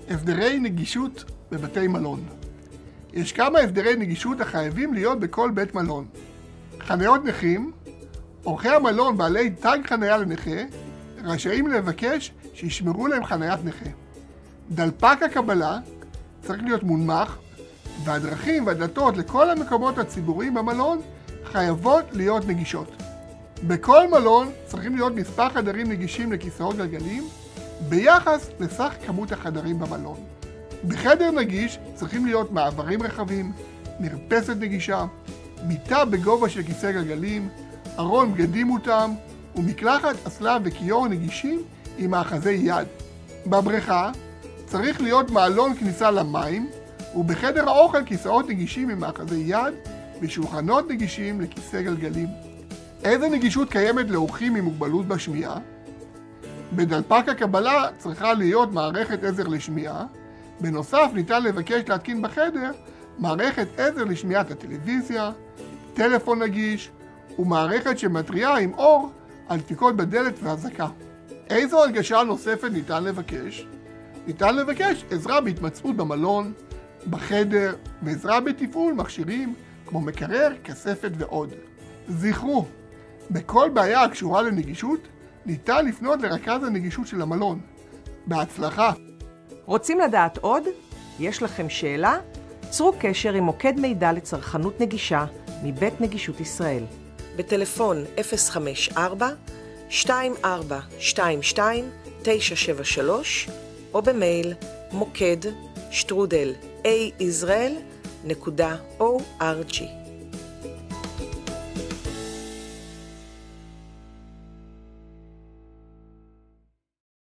הסדרי נגישות בבתי מלון. יש כמה הסדרי נגישות החייבים להיות בכל בית מלון. חניות נכים, אורחי המלון בעלי תג חניה לנכה רשאים לבקש שישמרו להם חניית נכה. דלפק הקבלה צריך להיות מונמך, והדרכים והדלתות לכל המקומות הציבוריים במלון חייבות להיות נגישות. בכל מלון צריכים להיות מספר חדרים נגישים לכיסאות גלגלים ביחס לסך כמות החדרים במלון. בחדר נגיש צריכים להיות מעברים רחבים, מרפסת נגישה, מיטה בגובה של כיסא גלגלים, ארון בגדים מותאם ומקלחת, אסלה וכיור נגישים עם מאחזי יד. בבריכה צריך להיות מעלון כניסה למים, ובחדר האוכל כיסאות נגישים עם מאחזי יד ושולחנות נגישים לכיסא גלגלים. איזה נגישות קיימת לאורחים עם מוגבלות בשמיעה? בדלפק הקבלה צריכה להיות מערכת עזר לשמיעה. בנוסף ניתן לבקש להתקין בחדר מערכת עזר לשמיעת הטלוויזיה, טלפון נגיש ומערכת שמתריעה עם אור על דפיקות בדלת והזעקה. איזו הנגשה נוספת ניתן לבקש? ניתן לבקש עזרה בהתמצאות במלון, בחדר ועזרה בתפעול מכשירים כמו מקרר, כספת ועוד. זכרו, בכל בעיה הקשורה לנגישות ניתן לפנות לרכז הנגישות של המלון. בהצלחה. רוצים לדעת עוד? יש לכם שאלה? צרו קשר עם מוקד מידע לצרכנות נגישה מבית נגישות ישראל. בטלפון 054-2422-973 או במייל moked@aisrael.org.